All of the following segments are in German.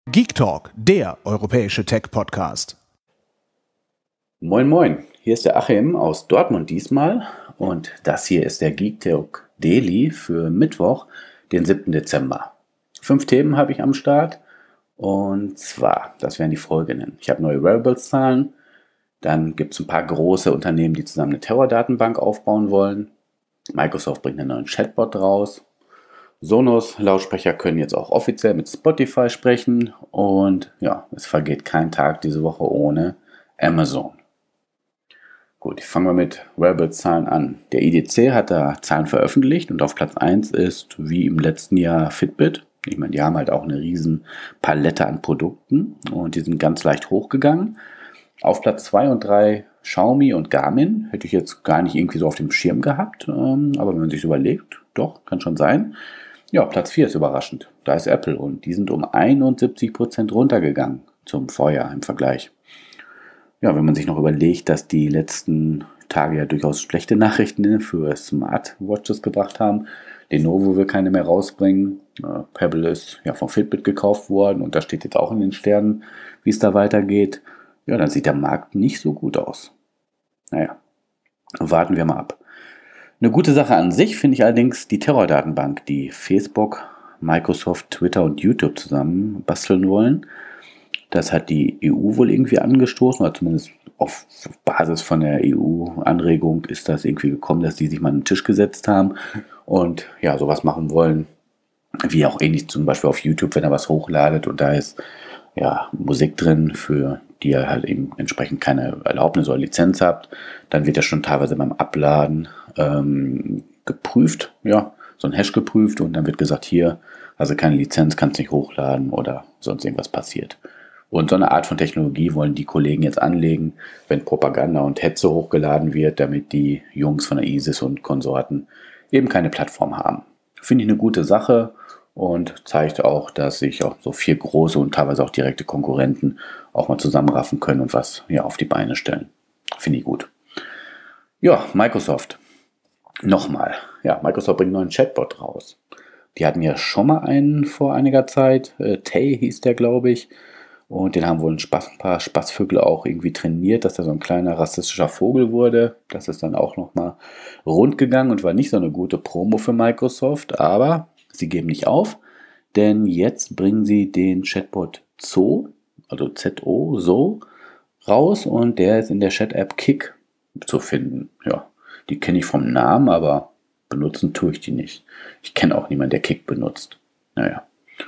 Geek Talk, der europäische Tech-Podcast. Moin moin, hier ist der Achim aus Dortmund diesmal und das hier ist der Geek Talk Daily für Mittwoch, den 7. Dezember. 5 Themen habe ich am Start und zwar, das wären die folgenden. Ich habe neue Wearables-Zahlen, dann gibt es ein paar große Unternehmen, die zusammen eine Terror-Datenbank aufbauen wollen. Microsoft bringt einen neuen Chatbot raus. Sonos-Lautsprecher können jetzt auch offiziell mit Spotify sprechen und ja, es vergeht kein Tag diese Woche ohne Amazon. Gut, fangen wir mit Wearables-Zahlen an. Der IDC hat da Zahlen veröffentlicht und auf Platz 1 ist wie im letzten Jahr Fitbit. Ich meine, die haben halt auch eine riesen Palette an Produkten und die sind ganz leicht hochgegangen. Auf Platz 2 und 3 Xiaomi und Garmin. Hätte ich jetzt gar nicht irgendwie so auf dem Schirm gehabt, aber wenn man sich überlegt, doch, kann schon sein. Ja, Platz 4 ist überraschend. Da ist Apple und die sind um 71% runtergegangen zum Vorjahr im Vergleich. Ja, wenn man sich noch überlegt, dass die letzten Tage ja durchaus schlechte Nachrichten für Smartwatches gebracht haben. Lenovo will keine mehr rausbringen. Pebble ist ja von Fitbit gekauft worden und da steht jetzt auch in den Sternen, wie es da weitergeht. Ja, dann sieht der Markt nicht so gut aus. Naja, warten wir mal ab. Eine gute Sache an sich finde ich allerdings die Terror-Datenbank, die Facebook, Microsoft, Twitter und YouTube zusammen basteln wollen. Das hat die EU wohl irgendwie angestoßen, oder zumindest auf Basis von der EU-Anregung ist das irgendwie gekommen, dass die sich mal an den Tisch gesetzt haben und ja, sowas machen wollen, wie auch ähnlich zum Beispiel auf YouTube, wenn er was hochladet und da ist ja Musik drin, für die ihr halt eben entsprechend keine Erlaubnis oder Lizenz habt, dann wird ja schon teilweise beim Abladen geprüft, ja, so ein Hash geprüft und dann wird gesagt, hier, also keine Lizenz, kannst nicht hochladen oder sonst irgendwas passiert. Und so eine Art von Technologie wollen die Kollegen jetzt anlegen, wenn Propaganda und Hetze hochgeladen wird, damit die Jungs von der ISIS und Konsorten eben keine Plattform haben. Finde ich eine gute Sache und zeigt auch, dass sich auch so 4 große und teilweise auch direkte Konkurrenten auch mal zusammenraffen können und was ja, auf die Beine stellen. Finde ich gut. Ja, Microsoft. Nochmal. Ja, Microsoft bringt einen neuen Chatbot raus. Die hatten ja schon mal einen vor einiger Zeit. Tay hieß der, glaube ich. Und den haben wohl ein paar Spaßvögel auch irgendwie trainiert, dass er so ein kleiner rassistischer Vogel wurde. Das ist dann auch nochmal rund gegangen und war nicht so eine gute Promo für Microsoft. Aber sie geben nicht auf, denn jetzt bringen sie den Chatbot Zo, also Z-O, So, raus und der ist in der Chat-App Kik zu finden. Ja, die kenne ich vom Namen, aber benutzen tue ich die nicht. Ich kenne auch niemanden, der Kik benutzt. Naja,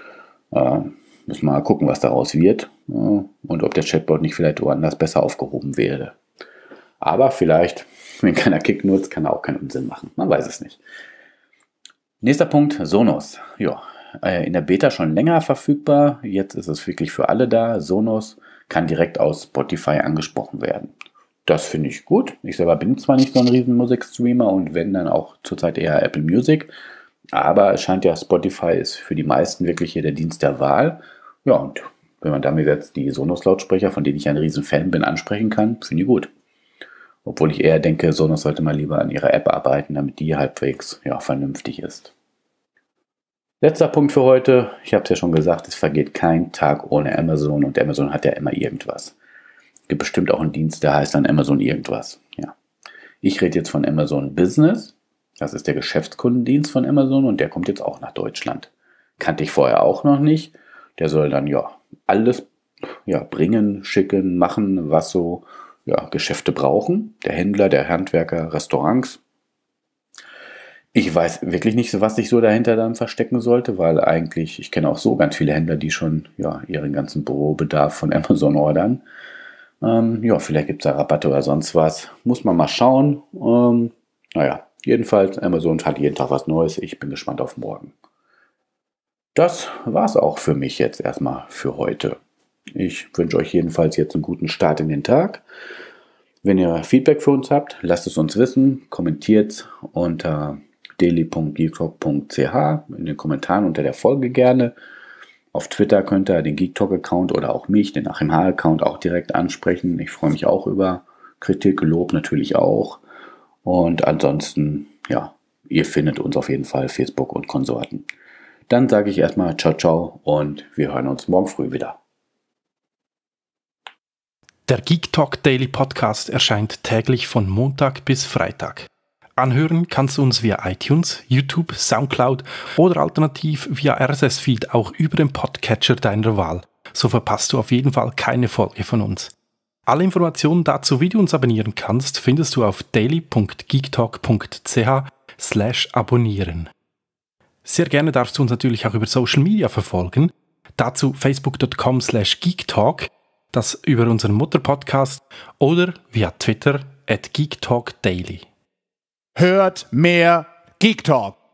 müssen wir mal gucken, was daraus wird und ob der Chatbot nicht vielleicht woanders besser aufgehoben wäre. Aber vielleicht, wenn keiner Kik nutzt, kann er auch keinen Unsinn machen. Man weiß es nicht. Nächster Punkt, Sonos. Ja, in der Beta schon länger verfügbar. Jetzt ist es wirklich für alle da. Sonos kann direkt aus Spotify angesprochen werden. Das finde ich gut. Ich selber bin zwar nicht so ein riesen Musikstreamer und wenn dann auch zurzeit eher Apple Music, aber es scheint ja, Spotify ist für die meisten wirklich hier der Dienst der Wahl. Ja, und wenn man damit jetzt die Sonos-Lautsprecher, von denen ich ein riesen Fan bin, ansprechen kann, finde ich gut. Obwohl ich eher denke, Sonos sollte mal lieber an ihrer App arbeiten, damit die halbwegs ja, vernünftig ist. Letzter Punkt für heute. Ich habe es ja schon gesagt, es vergeht kein Tag ohne Amazon und Amazon hat ja immer irgendwas. Es gibt bestimmt auch einen Dienst, der heißt dann Amazon irgendwas. Ja. Ich rede jetzt von Amazon Business. Das ist der Geschäftskundendienst von Amazon und der kommt jetzt auch nach Deutschland. Kannte ich vorher auch noch nicht. Der soll dann ja alles ja, bringen, schicken, machen, was so ja, Geschäfte brauchen. Der Händler, der Handwerker, Restaurants. Ich weiß wirklich nicht, was sich so dahinter dann verstecken sollte, weil eigentlich, ich kenne auch so ganz viele Händler, die schon ja, ihren ganzen Bürobedarf von Amazon ordern. Ja, vielleicht gibt es da Rabatte oder sonst was. Muss man mal schauen. Naja, jedenfalls, Amazon hat jeden Tag was Neues. Ich bin gespannt auf morgen. Das war's auch für mich jetzt erstmal für heute. Ich wünsche euch jedenfalls jetzt einen guten Start in den Tag. Wenn ihr Feedback für uns habt, lasst es uns wissen. Kommentiert unter daily.geektalk.ch in den Kommentaren unter der Folge gerne. Auf Twitter könnt ihr den GeekTalk-Account oder auch mich, den Achim H-Account, auch direkt ansprechen. Ich freue mich auch über Kritik, Lob natürlich auch. Und ansonsten, ja, ihr findet uns auf jeden Fall Facebook und Konsorten. Dann sage ich erstmal ciao, ciao und wir hören uns morgen früh wieder. Der Geek Talk Daily Podcast erscheint täglich von Montag bis Freitag. Anhören kannst du uns via iTunes, YouTube, Soundcloud oder alternativ via RSS-Feed auch über den Podcatcher deiner Wahl. So verpasst du auf jeden Fall keine Folge von uns. Alle Informationen dazu, wie du uns abonnieren kannst, findest du auf daily.geektalk.ch/abonnieren. Sehr gerne darfst du uns natürlich auch über Social Media verfolgen. Dazu facebook.com/geektalk, das über unseren Mutterpodcast oder via Twitter @geektalkdaily. Hört mehr Geek Talk.